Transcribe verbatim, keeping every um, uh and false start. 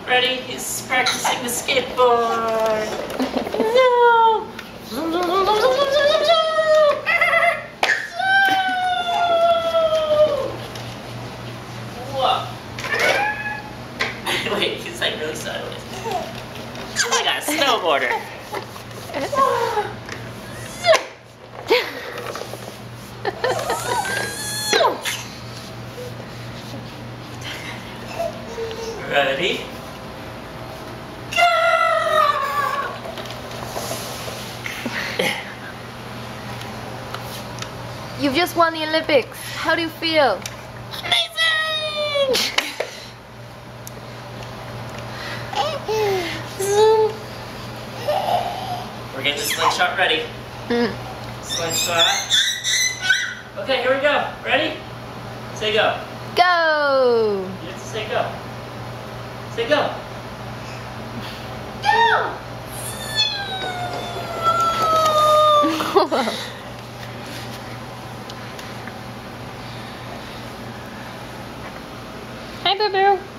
Ready? He's practicing the skateboard. No! Zoom, zoom, zoom, zoom, zoom, zoom, zoom, zoom. Whoa. Wait, he's like really sideways. Oh my god, snowboarder. Ready? Go! You've just won the Olympics. How do you feel? Amazing! We're getting the slingshot ready. Mm. Slingshot. Okay, here we go. Ready? Say go. Go! You have to say go. Say go. Go! Hi, Boo Boo.